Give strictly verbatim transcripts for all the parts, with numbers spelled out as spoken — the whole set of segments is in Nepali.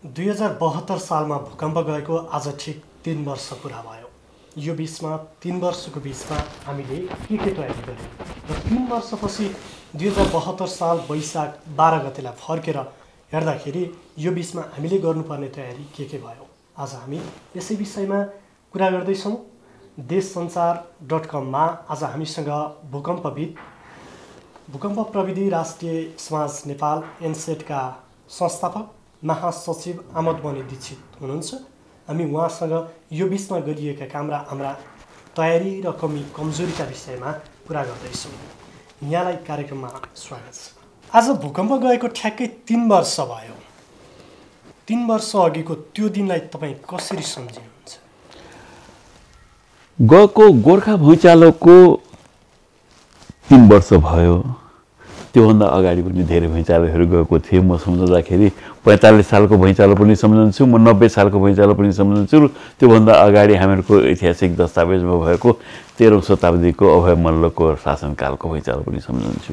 दुई हजार बहत्तर सालमा भूकम्प गएको आज ठिक तीन वर्ष पुरा भयो। यो बिचमा तीन वर्षको बिचमा हामीले के के तयारी गर्यौँ र तीन वर्षपछि दुई हजार बहत्तर साल वैशाख बाह्र गतेलाई फर्केर हेर्दाखेरि यो बिचमा हामीले गर्नुपर्ने तयारी के के भयो। आज हामी यसै विषयमा कुरा गर्दैछौँ। देश संचार डट कममा आज हामीसँग भूकम्पविद, भूकम्प प्रविधि राष्ट्रिय समाज नेपाल एनसेटका संस्थापक महासचिव आमोद मणि दीक्षित हुनुहुन्छ। हामी उहाँसँग यो बिचमा गरिएका काम र हाम्रा तयारी र कमी कमजोरीका विषयमा कुरा गर्दैछौँ। यहाँलाई कार्यक्रममा स्वागत छ। आज भूकम्प गएको ठ्याक्कै तीन वर्ष भयो। तीन वर्ष अघिको त्यो दिनलाई तपाईँ कसरी सम्झिनुहुन्छ? गएको गोर्खा भुइँचालोको तीन वर्ष भयो। त्योभन्दा अगाडि पनि धेरै भुइँचालोहरू गएको थिए। म सम्झँदाखेरि पैँतालिस सालको भुइँचालो पनि सम्झन्छु, म नब्बे सालको भुइँचालो पनि सम्झन्छु। त्योभन्दा अगाडि हामीहरूको ऐतिहासिक दस्तावेजमा भएको तेह्रौँ शताब्दीको अभय मल्लको शासनकालको भुइँचालो पनि सम्झन्छु।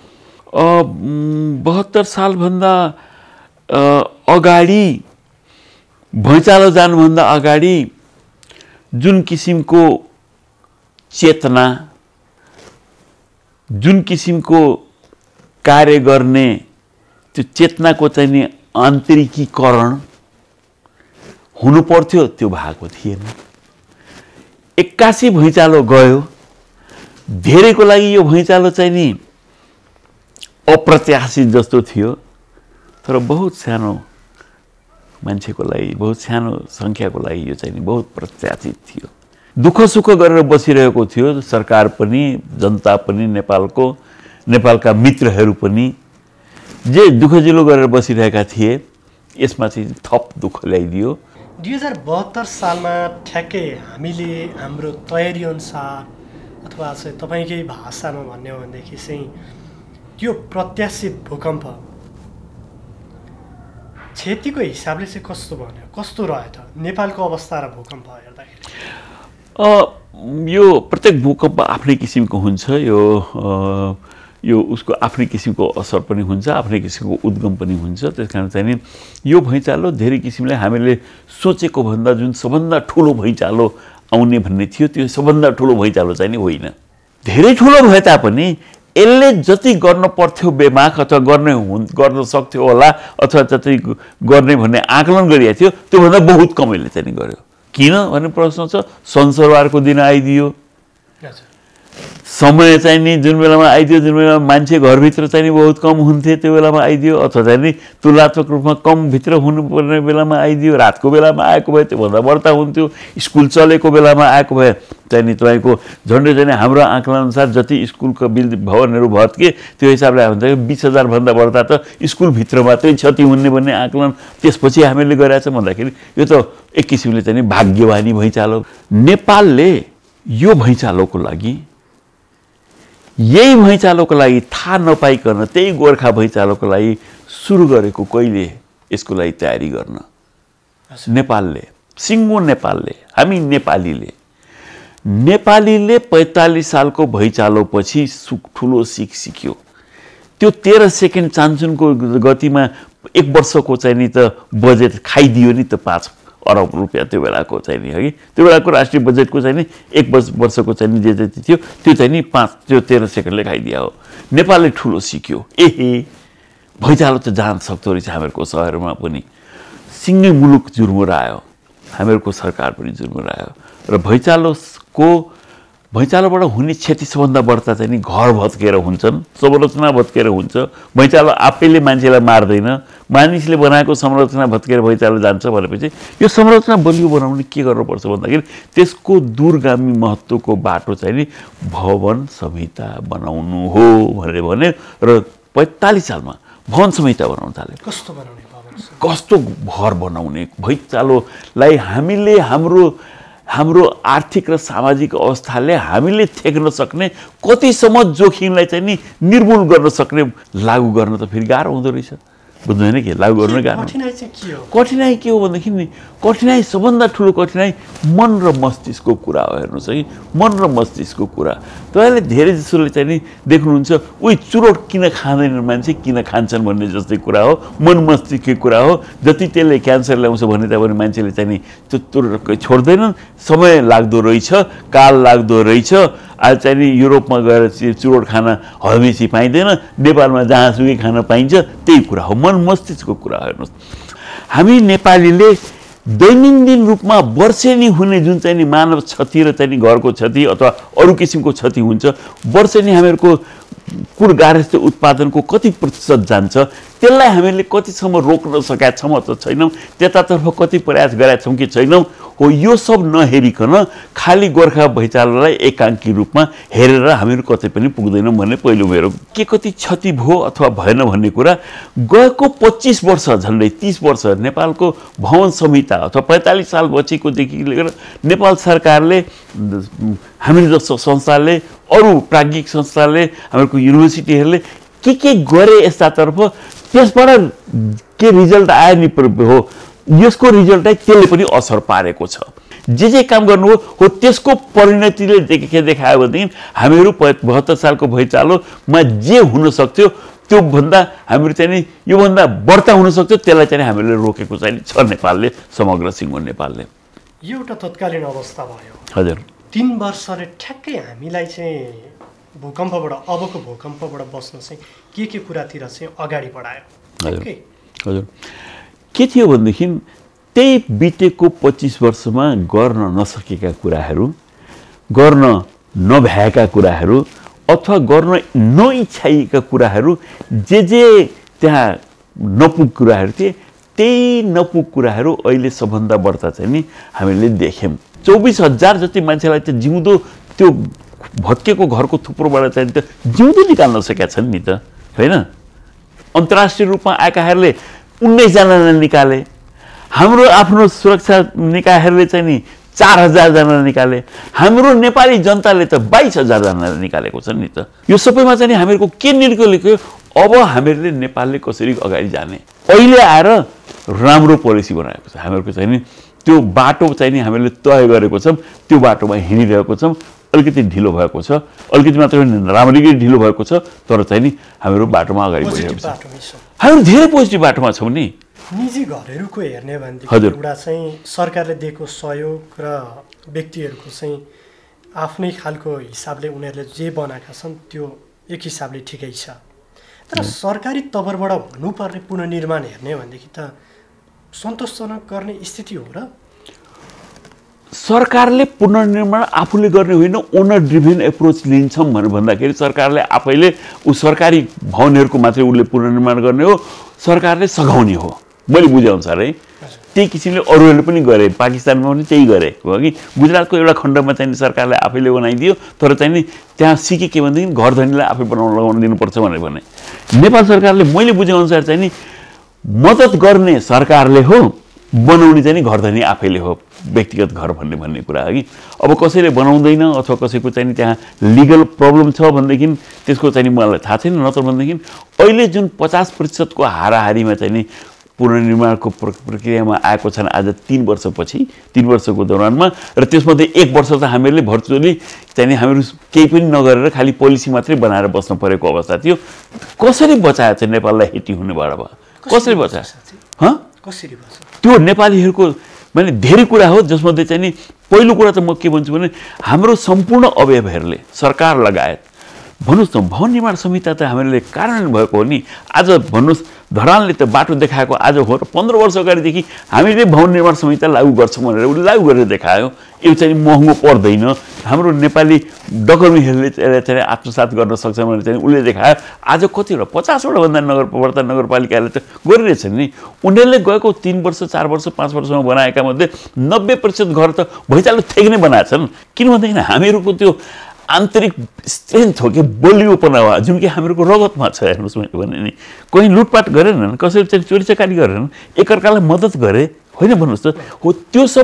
बहत्तर सालभन्दा अगाडि भुइँचालो जानुभन्दा अगाडि जुन किसिमको चेतना, जुन किसिमको कार्य गर्ने त्यो चेतनाको चाहिँ नि आन्तरिकीकरण हुनु पर्थ्यो, त्यो भएको थिएन। एक्कासी भुइँचालो गयो। धेरैको लागि यो भुइँचालो चाहिँ नि अप्रत्याशित जस्तो थियो, तर बहुत सानो मान्छेको लागि, बहुत सानो सङ्ख्याको लागि यो चाहिँ नि बहुत प्रत्याशित थियो। दुःख सुख गरेर बसिरहेको थियो सरकार पनि, जनता पनि, नेपालको नेपालका मित्रहरू पनि जे दुःखजिलो गरेर बसिरहेका थिए। यसमा चाहिँ थप दुःख ल्याइदियो। दुई हजार बहत्तर सालमा ठ्याक्कै हामीले हाम्रो तयारी अनुसार अथवा चाहिँ तपाईँकै भाषामा भन्ने हो भनेदेखि चाहिँ त्यो प्रत्याशित भूकम्प क्षतिको हिसाबले चाहिँ कस्तो भन्यो, कस्तो रह्यो त नेपालको अवस्था र भूकम्प हेर्दाखेरि? यो प्रत्येक भूकम्प आफ्नै किसिमको हुन्छ। यो यो उसको आफ्नै किसिमको असर पनि हुन्छ, आफ्नै किसिमको उद्गम पनि हुन्छ। त्यस कारण चाहिँ नि यो भुइँचालो धेरै किसिमले हामीले सोचेको भन्दा जुन सबभन्दा ठुलो भुइँचालो आउने भन्ने थियो, त्यो सबभन्दा ठुलो भुइँचालो चाहिँ नि होइन। धेरै ठुलो भए तापनि यसले जति गर्न पर्थ्यो बेमाक अथवा गर्ने हुन् गर्न सक्थ्यो होला अथवा जति गर्ने भन्ने आकलन गरिएको थियो, त्योभन्दा बहुत कम यसले चाहिँ नि गर्यो। किन भन्ने प्रश्न छ। संसारवारको दिन आइदियो, समय चाहिँ नि जुन बेलामा आइदियो, जुन बेलामा मान्छे घरभित्र चाहिँ नि बहुत कम हुन्थे त्यो बेलामा आइदियो, अथवा चाहिँ नि तुलनात्मक रूपमा कम भित्र हुनुपर्ने बेलामा आइदियो। रातको बेलामा आएको भए त्योभन्दा बढ्ता हुन्थ्यो। स्कुल चलेको बेलामा आएको भए चाहिँ नि तपाईँको झन्डै चाहिँ हाम्रो आँकलाअनुसार जति स्कुलको बिल भवनहरू भत्के त्यो हिसाबले हुन्छ बिस हजारभन्दा बढ्ता त स्कुलभित्र मात्रै क्षति हुने भन्ने आकलन त्यसपछि हामीले गरेका छौँ। भन्दाखेरि यो त एक किसिमले चाहिँ नि भाग्यवानी भुइँचालो। नेपालले यो भुइँचालोको लागि, यही भुइँचालोको लागि थाहा नपाइकन त्यही गोर्खा भुइँचालोको लागि सुरु गरेको कहिले यसको लागि तयारी गर्न नेपालले, सिङ्गो नेपालले, हामी नेपालीले नेपालीले पैँतालिस सालको भुइँचालोपछि सुख ठुलो सिक सिक्यो। त्यो तेह्र सेकेन्ड चान्चुनको गतिमा एक वर्षको चाहिँ नि त बजेट खाइदियो नि त पाँच अरब रुपियाँ त्यो बेलाको चाहिँ नि, है। त्यो बेलाको राष्ट्रिय बजेटको चाहिँ नि एक वर्ष वर्षको चाहिँ नि जे जति थियो त्यो चाहिँ नि पाँच त्यो तेह्र सेकेन्डले खाइदिया हो। नेपालले ठुलो सिक्यो। एहे भुइँचालो त जान सक्दो रहेछ। हामीहरूको सहरमा पनि सिङ्गै मुलुक जुर्मुरायो, हामीहरूको सरकार पनि जुर्मुरायो। र भुइँचालोको भुइँचालोबाट हुने क्षति सबभन्दा बढ्ता चाहिँ नि घर भत्केर हुन्छन्, संरचना भत्केर हुन्छ। भुइँचालो आफैले मान्छेलाई मार्दैन, मानिसले बनाएको संरचना भत्केर भुइँचालो जान्छ भनेपछि यो संरचना बलियो बनाउन के गर्नुपर्छ भन्दाखेरि त्यसको दूरगामी महत्त्वको बाटो चाहिँ नि भवन संहिता बनाउनु हो भनेर भने। र पैँतालिस सालमा भवन संहिता बनाउन थाल्यो। कस्तो बनाउने भवन? कस्तो घर बनाउने? भुइँचालोलाई हामीले हाम्रो हाम्रो आर्थिक र सामाजिक अवस्थाले हामीले थेक्न सक्ने कतिसम्म जोखिमलाई चाहिँ नि निर्मूल गर्न सक्ने लागू गर्न त फेरि गाह्रो हुँदो रहेछ। बुझ्दैन के लागू गर्न गाह्रो। कठिनाइ चाहिँ के हो? कठिनाइ के हो भनेदेखि नि कठिनाइ सबभन्दा ठुलो कठिनाइ मन र मस्तिष्कको कुरा हो। हेर्नुहोस् है, मन र मस्तिष्कको कुरा। तपाईँले धेरै जसोले चाहिँ नि देख्नुहुन्छ उही चुरोट किन खाँदैनन् मान्छे, किन खान्छन् भन्ने जस्तै कुरा हो, मन मस्तिष्ककै कुरा हो। जति त्यसले क्यान्सर ल्याउँछ भने तापनि मान्छेले चाहिँ नि त्यो चुरोट छोड्दैनन्। समय लाग्दो रहेछ, काल लाग्दो रहेछ। आज चाहिँ नि युरोपमा गएर चुरोट खान हमेसी पाइँदैन, नेपालमा जहाँसुकै खान पाइन्छ, त्यही कुरा हो, मन मस्तिष्कको कुरा हो। हेर्नुहोस्, हामी नेपालीले दैनन्दिन रूपमा वर्षेनी हुने जुन चाहिँ नि मानव क्षति र चाहिँ नि घरको क्षति अथवा अरू किसिमको क्षति हुन्छ, वर्षेनी हामीहरूको कुल गार्हस्थ्य उत्पादनको कति प्रतिशत जान्छ, त्यसलाई हामीले कतिसम्म रोक्न सकेका छौँ अथवा छैनौँ, त्यतातर्फ कति प्रयास गरेका छौँ कि छैनौँ हो। यो सब नहेरिकन खालि गोर्खा भैँचालोलाई एकाङ्की रूपमा हेरेर हामीहरू कतै पनि पुग्दैनौँ भन्ने पहिलो मेरो। के कति क्षति भयो अथवा भएन भन्ने कुरा गएको पच्चिस वर्ष झन्डै तीस वर्ष नेपालको भवन संहिता अथवा पैँतालिस साल बचेकोदेखि लिएर नेपाल सरकारले, हामी जस्तो संस्थाले, अरू प्राज्ञिक संस्थाले, हामीहरूको युनिभर्सिटीहरूले के के गरे यस्तातर्फ, त्यसबाट के रिजल्ट आयो नि हो, यसको रिजल्टलाई त्यसले पनि असर पारेको छ। जे जे काम गर्नु हो त्यसको परिणतिले के देखायो भनेदेखि हामीहरू बहत्तर सालको भैँचालोमा जे हुन सक्थ्यो त्योभन्दा हामीहरू चाहिँ नि योभन्दा बढ्ता हुन सक्थ्यो, त्यसलाई चाहिँ हामीले रोकेको चाहिँ छ नेपालले, समग्र सिङ्गो नेपालले। यो एउटा तत्कालीन अवस्था भयो। हजुर, तीन वर्षले ठ्याक्कै हामीलाई चाहिँ भूकम्पबाट, अबको भूकम्पबाट बस्न चाहिँ के के कुरातिर चाहिँ अगाडि बढायो? हजुर हजुर के थियो भनेदेखि त्यही बितेको पच्चिस वर्षमा गर्न नसकेका कुराहरू, गर्न नभएका कुराहरू अथवा गर्न नइच्छाइएका कुराहरू, जे जे त्यहाँ नपुग कुराहरू थिए, त्यही नपुग कुराहरू अहिले सबभन्दा बढ्ता चाहिँ नि हामीले देख्यौँ। चौबिस हजार जति मान्छेलाई त जिउँदो त्यो भत्केको घरको थुप्रोबाट चाहिँ त जिउँदो निकाल्न सकेका छन् नि त, होइन? अन्तर्राष्ट्रिय रूपमा आएकाहरूले उन्नाइसजनालाई निकाले, हाम्रो आफ्नो सुरक्षा निकायहरूले चाहिँ नि चार हजारजना निकाले, हाम्रो नेपाली जनताले त बाइस हजारजनालाई निकालेको छ नि त। यो सबैमा चाहिँ हामीहरूको के निर्णय लिएको, अब हामीहरूले नेपालले कसरी अगाडि जाने, अहिले आएर राम्रो पोलिसी बनाएको छ। हामीहरूको चाहिँ नि त्यो बाटो चाहिँ नि हामीले तय गरेको छौँ, त्यो बाटोमा हिँडिरहेको छौँ। अलिकति ढिलो भएको छ, अलिकति मात्र राम्ररी ढिलो भएको छ, तर चाहिँ नि हामीहरू बाटोमा अगाडि बढिरहेको छ। हामीहरू धेरै पोजिटिभ बाटोमा छौँ नि। निजी घरहरूको हेर्ने भनेदेखि एउटा चाहिँ सरकारले दिएको सहयोग र व्यक्तिहरूको चाहिँ आफ्नै खालको हिसाबले उनीहरूले जे बनाएका छन् त्यो एक हिसाबले ठिकै छ। तर सरकारी तवरबाट हुनुपर्ने पुनर्निर्माण हेर्ने भनेदेखि त सन्तोषजनक गर्ने स्थिति हो र? सरकारले पुनर्निर्माण आफूले गर्ने होइन, ओनर ड्रिभन एप्रोच लिन्छौँ भनेर भन्दाखेरि सरकारले आफैले ऊ सरकारी भवनहरूको मात्रै उसले पुनर्निर्माण गर्ने हो, सरकारले सघाउने हो, मैले बुझेअनुसार है। त्यही किसिमले अरूहरूले पनि गरे, पाकिस्तानमा पनि त्यही गरे हो कि गुजरातको एउटा खण्डमा चाहिँ सरकारले आफैले बनाइदियो, तर चाहिँ नि त्यहाँ सिके के भनेदेखि घर धनीलाई आफै बनाउन लगाउन दिनुपर्छ भनेर भने। नेपाल सरकारले मैले बुझेअनुसार चाहिँ नि मद्दत गर्ने सरकारले हो, बनाउने चाहिँ नि घर धनी आफैले हो, व्यक्तिगत घर भन्ने भन्ने कुरा हो कि। अब कसैले बनाउँदैन अथवा कसैको चाहिँ त्यहाँ लिगल प्रब्लम छ भनेदेखि त्यसको चाहिँ मलाई थाहा छैन, नत्र भनेदेखि अहिले जुन पचास प्रतिशतको हाराहारीमा चाहिँ नि पुनर्निर्माणको प्रक्रियामा आएको छन् आज तीन वर्षपछि, तीन वर्षको दौरानमा, र त्यसमध्ये एक वर्ष त हामीहरूले भर्चुअली चाहिँ हामीहरू केही पनि नगरेर खालि पोलिसी मात्रै बनाएर बस्नु परेको अवस्था थियो। कसरी बचायो चाहिँ नेपाललाई हेटी हुनेबाट? कसरी बचायो? हँ, कसरी बचायो? त्यो नेपालीहरूको मैले धेरै कुरा हो, जसमध्ये चाहिँ नि पहिलो कुरा त म के भन्छु भने हाम्रो सम्पूर्ण अवयवहरूले, सरकार लगायत भन्नुहोस् न, भवन निर्माण संहिता त हामीले कार्यान्वयन भएको हो नि। आज भन्नुहोस् धरानले त बाटो देखाएको आज हो र पन्ध्र वर्ष अगाडिदेखि हामीले भवन निर्माण संहिता लागू गर्छौँ भनेर उसले लागू गरेर देखायो। यो चाहिँ महँगो पर्दैन, हाम्रो नेपाली डकर्मीहरूले चाहिँ आत्मसात गर्न सक्छ भनेर चाहिँ उसले देखायो। आज कतिवटा पचासवटा भन्दा नगर प्रवर्तन नगरपालिकाले त गरिरहेछन् नि। उनीहरूले गएको तीन वर्ष चार वर्ष पाँच वर्षमा बनाएका मध्ये नब्बे प्रतिशत घर त भैँचालो ठेक नै बनाएछन्। किन भनेदेखि हामीहरूको त्यो आन्तरिक स्ट्रेन्थ हो कि बलियोपना हो, जुन कि हामीहरूको रगतमा छ। हेर्नुहोस् मैले भने नि कहीँ लुटपाट गरेनन्, कसैले चाहिँ चोरी चकारी गरेनन्, एकअर्कालाई मद्दत गरे होइन, भन्नुहोस् त हो। त्यो सब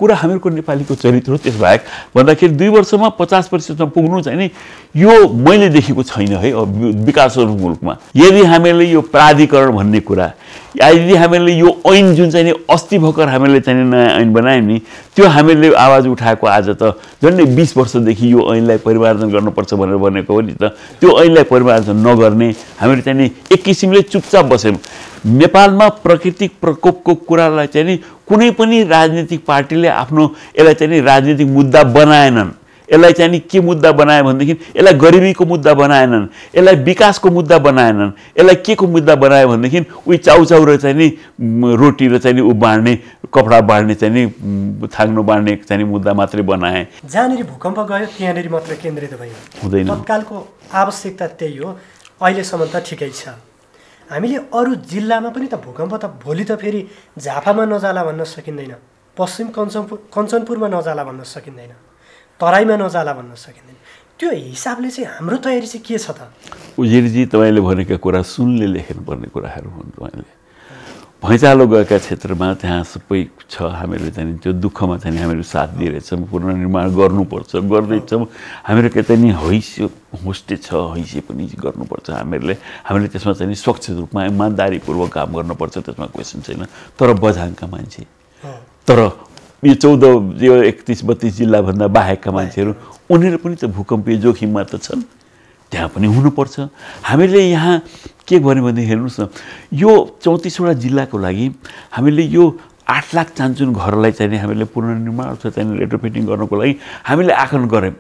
कुरा हामीहरूको नेपालीको चरित्र हो। त्यसबाहेक भन्दाखेरि दुई वर्षमा पचास प्रतिशतमा पुग्नु चाहिँ नि यो मैले देखेको छैन है विकासोन्मुख मुलुकमा। यदि हामीले यो प्राधिकरण भन्ने कुरा, यदि हामीले यो ऐन जुन चाहिँ नि अस्ति भर्खर हामीले चाहिँ नयाँ ऐन बनायौँ नि, त्यो हामीले आवाज उठाएको आज त झन्डै बिस वर्षदेखि यो ऐनलाई परिमार्जन गर्नुपर्छ भनेर भनेको हो नि त। त्यो ऐनलाई परिमार्जन नगर्ने हामीले चाहिँ नि एक किसिमले चुपचाप बस्यौँ। नेपालमा प्राकृतिक प्रकोपको कुरालाई चाहिँ नि कुनै पनि राजनीतिक पार्टीले आफ्नो यसलाई चाहिँ नि राजनीतिक मुद्दा बनाएनन्। यसलाई चाहिँ नि के मुद्दा बनायो भनेदेखि यसलाई गरिबीको मुद्दा बनाएनन्, यसलाई विकासको मुद्दा बनाएनन्, यसलाई के को मुद्दा बनायो भनेदेखि उही चाउचाउ र चाहिँ नि रोटी र चाहिँ नि उ बाँड्ने कपडा बाँड्ने चाहिँ नि थाङ्नो बाँड्ने चाहिँ नि मुद्दा मात्रै बनाए। जहाँनिर भूकम्प गयो त्यहाँनिर मात्र केन्द्रित भयो हुँदैन। तत्कालको आवश्यकता त्यही हो। अहिलेसम्म त ठिकै छ। हामीले अरू जिल्लामा पनि त भूकम्प त भोलि त फेरि झापामा नजाला भन्न सकिँदैन, पश्चिम कञ्चनपुर कञ्चनपुरमा नजाला भन्न सकिँदैन, तराईमा नजाला भन्न सकिँदैन। त्यो हिसाबले चाहिँ हाम्रो तयारी चाहिँ के छ त? उजिरजी तपाईँले भनेका कुरा सुनले लेख्नुपर्ने कुराहरू हुन्। तपाईँले भैँचालो गएका क्षेत्रमा त्यहाँ सबै छ, हामीहरूले चाहिँ त्यो दुःखमा चाहिँ हामीहरू साथ दिइरहेछौँ, पुनर्निर्माण गर्नुपर्छ, गर्दैछौँ। हामीहरू के चाहिँ नि हैसियत होस्टे छ, हैसियत पनि गर्नुपर्छ हामीहरूले। हामीले त्यसमा चाहिँ स्वच्छ रूपमा इमान्दारीपूर्वक काम गर्नुपर्छ, त्यसमा क्वेसन छैन। तर बझाङका मान्छे, तर यो चौध यो एकतिस बत्तिस जिल्लाभन्दा बाहेकका मान्छेहरू उनीहरू पनि त भूकम्पीय जोखिममा त छन्, त्यहाँ पनि हुनुपर्छ। हामीले यहाँ के भन्यो भने हेर्नुहोस् न, यो चौतिसवटा जिल्लाको लागि हामीले यो आठ लाख चान्चुन घरलाई चाहिँ हामीले पुनर्निर्माण अथवा चाहिँ रेट्रोफिटिङ गर्नको लागि हामीले आकलन गऱ्यौँ।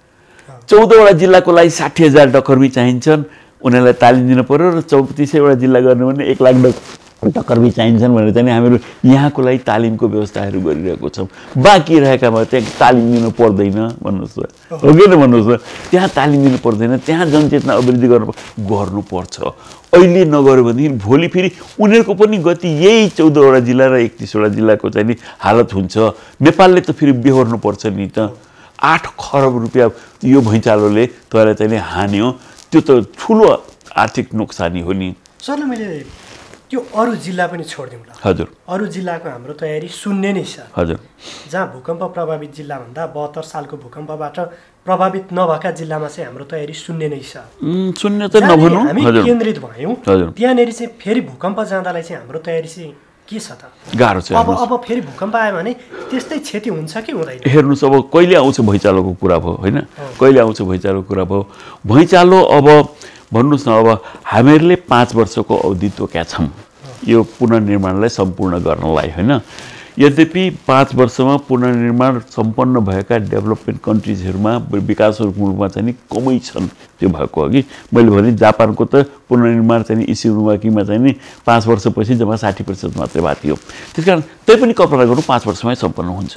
चौधवटा जिल्लाको लागि साठी हजार डकर्मी चाहिन्छन्, उनीहरूलाई तालिम दिनु पऱ्यो र चौतिसैवटा जिल्ला गर्ने भने एक लाख डक डकर्मी चाहिन्छन् भनेर चाहिँ हामीहरू यहाँको लागि तालिमको व्यवस्थाहरू गरिरहेको छौँ। बाँकी रहेकामा त्यहाँ तालिम दिनु पर्दैन भन्नुहोस् त, हो कि न भन्नुहोस् त। त्यहाँ तालिम दिनु पर्दैन, त्यहाँ जनचेतना अभिवृद्धि गर्नु गर्नुपर्छ। अहिले नगऱ्यो भनेदेखि भोलि फेरि उनीहरूको पनि गति यही चौधवटा जिल्ला र एकतिसवटा जिल्लाको चाहिँ नि हालत हुन्छ। नेपालले त फेरि बेहोर्नुपर्छ नि त। आठ खरब रुपियाँ यो भैँचालोले तपाईँलाई चाहिँ नि हान्यो, त्यो त ठुलो आर्थिक नोक्सानी हो नि। सर मैले त्यो अरू जिल्ला पनि छोडिदिउँ ल। हजुर, अरू जिल्लाको हाम्रो तयारी शून्य नै छ। हजुर, जहाँ भूकम्प प्रभावित जिल्लाभन्दा बहत्तर सालको भूकम्पबाट प्रभावित नभएका जिल्लामा चाहिँ हाम्रो तयारी शून्य नै छ। शून्य त नभनौँ, हामी केन्द्रित भयौँ, त्यहाँनिर चाहिँ फेरि भूकम्प जाँदालाई चाहिँ हाम्रो तयारी चाहिँ के छ त? गाह्रो छ। अब अब फेरि भूकम्प आयो भने त्यस्तै क्षति हुन्छ कि हुँदैन? हेर्नुहोस्, अब कहिले आउँछ भैँचालोको कुरा भयो होइन, कहिले आउँछ भैँचालोको कुरा भयो। भैँचालो अब भन्नुहोस् न, अब हामीहरूले पाँच वर्षको अवधि तोकेका छौँ यो पुनर्निर्माणलाई सम्पूर्ण गर्नलाई होइन। यद्यपि पाँच वर्षमा पुनर्निर्माण सम्पन्न भएका डेभलपमेन्ट कन्ट्रिजहरूमा विकासोन्मुख मुलुकमा चाहिँ कमै छन्। त्यो भएको अघि मैले भने जापानको त पुनर्निर्माण चाहिँ इसिनुवाकीमा चाहिँ नि पाँच वर्षपछि जम्मा साठी प्रतिशत मात्रै भएको थियो। त्यस कारण त्यही पनि कल्पना गर्नु पाँच वर्षमै सम्पन्न हुन्छ।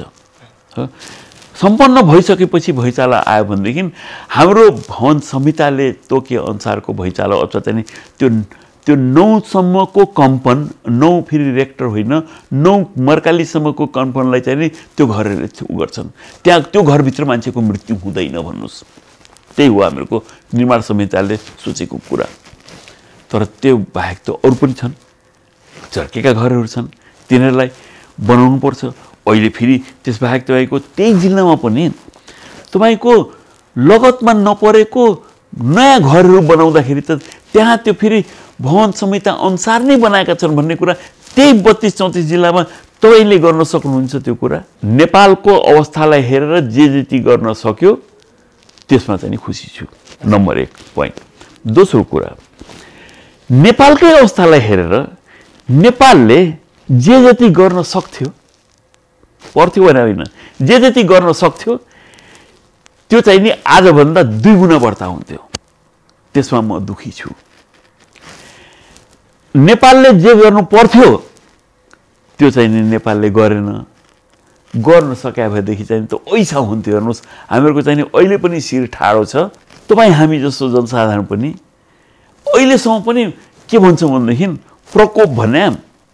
सम्पन्न भइसकेपछि भैँचालो आयो भनेदेखि हाम्रो भवन संहिताले तोके अनुसारको भैँचालो अथवा चाहिँ त्यो त्यो नौसम्मको कम्पन, नौ फेरि रेक्टर होइन, नौ मर्कालीसम्मको कम्पनलाई चाहिँ नि त्यो घरहरूले उ गर्छन्। त्यहाँ त्यो घरभित्र मान्छेको मृत्यु हुँदैन भन्नुहोस्। त्यही हो हामीहरूको निर्माण संहिताले सोचेको कुरा। तर त्यो बाहेक त अरू पनि छन्, झर्केका घरहरू छन्, तिनीहरूलाई बनाउनुपर्छ। अहिले फेरि त्यसबाहेक तपाईँको त्यही जिल्लामा पनि तपाईँको लगतमा नपरेको नयाँ घरहरू बनाउँदाखेरि त त्यहाँ त्यो फेरि भवन संहिता अनुसार नै बनाएका छन् भन्ने कुरा त्यही बत्तिस चौतिस जिल्लामा तपाईँले गर्न सक्नुहुन्छ। त्यो कुरा नेपालको अवस्थालाई हेरेर जे जति गर्न सक्यो त्यसमा चाहिँ खुसी छु, नम्बर एक पोइन्ट। दोस्रो कुरा, नेपालकै अवस्थालाई हेरेर नेपालले जे जति गर्न सक्थ्यो, पर्थ्यो भने होइन, जे जति गर्न सक्थ्यो त्यो चाहिँ नि आजभन्दा दुई गुणा बढ्ता हुन्थ्यो। त्यसमा म दुखी छु। नेपालले जे गर्नु पर्थ्यो त्यो चाहिँ नि नेपालले गरेन। गर्न सके भएदेखि चाहिँ त ऐसा हुन्थ्यो। हेर्नुहोस्, हामीहरूको चाहिँ नि अहिले पनि शिर ठाडो छ। तपाईँ हामी जस्तो जनसाधारण पनि अहिलेसम्म पनि के भन्छौँ भनेदेखि प्रकोप भने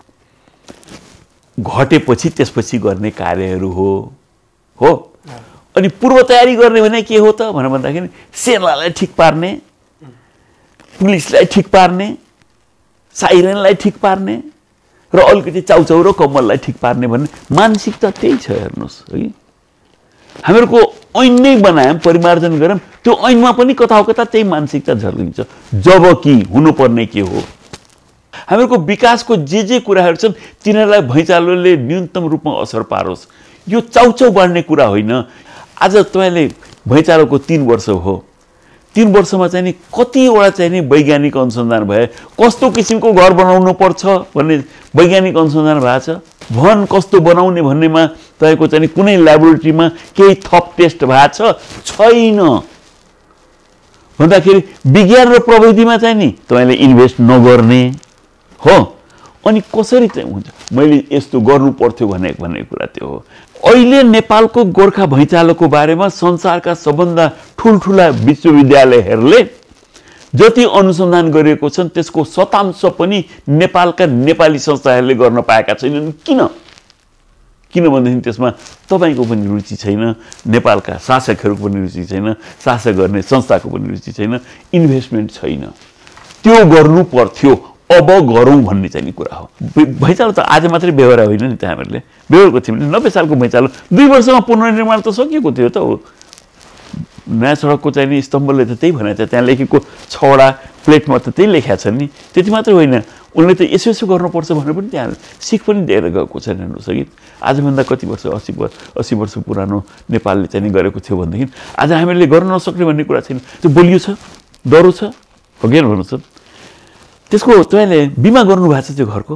घटेपछि त्यसपछि गर्ने कार्यहरू हो हो अनि पूर्व तयारी गर्ने भने के हो त भनेर भन्दाखेरि सेनालाई ठिक पार्ने, पुलिसलाई ठिक पार्ने, साइरनलाई ठिक पार्ने, र अलिकति चाउचाउ र कम्मललाई ठिक पार्ने भन्ने मानसिकता त्यही छ हेर्नुहोस् है। हामीहरूको ऐन नै बनायौँ, परिमार्जन गरौँ, त्यो ऐनमा पनि कता हो कता त्यही मानसिकता झल्किन्छ। जबकि हुनुपर्ने के हो, हामीहरूको विकासको जे जे कुराहरू छन् तिनीहरूलाई भैँचालोले न्यूनतम रूपमा असर पारोस्। यो चाउचाउ बाँड्ने कुरा होइन। आज तपाईँले भैँचालोको तीन वर्ष हो, तीन वर्षमा चाहिँ नि कतिवटा चाहिँ नि वैज्ञानिक अनुसन्धान भए, कस्तो किसिमको घर बनाउनु पर्छ भन्ने वैज्ञानिक अनुसन्धान भएको छ। भवन कस्तो बनाउने भन्नेमा तपाईँको चाहिँ नि कुनै ल्याबोरेटरीमा केही थप टेस्ट भएको छ छैन। भन्दाखेरि विज्ञान र प्रविधिमा चाहिँ नि तपाईँले इन्भेस्ट नगर्ने हो। अनि कसरी चाहिँ हुन्छ, मैले यस्तो गर्नु पर्थ्यो भने भन्ने कुरा त्यो हो। अहिले नेपालको गोर्खा भैँचालोको बारेमा संसारका सबभन्दा ठुल्ठुला विश्वविद्यालयहरूले जति अनुसन्धान गरिएको छन् त्यसको शतांश पनि नेपालका नेपाली संस्थाहरूले गर्न पाएका छैनन्। किन किनभनेदेखि त्यसमा तपाईँको पनि रुचि छैन, नेपालका शासकहरूको पनि रुचि छैन, शासक गर्ने संस्थाको पनि रुचि छैन, इन्भेस्टमेन्ट छैन। त्यो गर्नु पर्थ्यो, अब गरौँ भन्ने चाहिँ नि कुरा हो। भैँचालो त आज मात्रै बेहोरा होइन नि त, हामीहरूले बेहोरको थियौँ नि। नब्बे सालको भैँचालो दुई वर्षमा पुनर्निर्माण त सकिएको थियो त हो। नयाँ सडकको चाहिँ नि स्तम्भले त त्यही भनेको थियो, त्यहाँ लेखेको छवटा प्लेटमा त त्यही लेखेका छन् नि। त्यति मात्रै होइन, उनले त यसो यसो गर्नुपर्छ भनेर पनि त्यहाँ सिक पनि दिएर गएको छ। हेर्नुहोस् कि आजभन्दा कति वर्ष अस्सी वर्ष अस्सी वर्ष पुरानो नेपालले चाहिँ नि गरेको थियो भनेदेखि आज हामीले गर्न नसक्ने भन्ने कुरा छैन। त्यो बलियो छ, डह्रो छ, हो कि भन्नुहोस्। त्यसको तपाईँले बिमा गर्नुभएको छ, त्यो घरको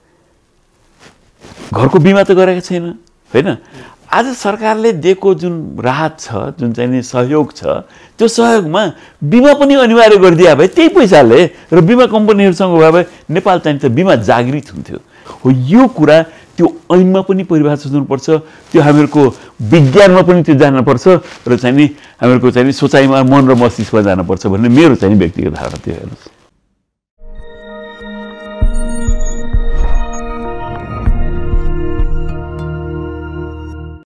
घरको बिमा त गरेको छैन होइन। आज सरकारले दिएको जुन राहत छ, जुन चाहिँ नि सहयोग छ, त्यो सहयोगमा बिमा पनि अनिवार्य गरिदिए भए त्यही पैसाले र बिमा कम्पनीहरूसँग भए भए नेपाल चाहिँ त बिमा जागृत हुन्थ्यो। हो यो कुरा त्यो ऐनमा पनि परिभाषित हुनुपर्छ, त्यो हामीहरूको विज्ञानमा पनि त्यो जानुपर्छ र चाहिँ नि हामीहरूको चाहिँ नि सोचाइमा मन र मस्तिष्कमा जानुपर्छ भन्ने मेरो चाहिँ व्यक्तिगत धारणा थियो। हेर्नुहोस्।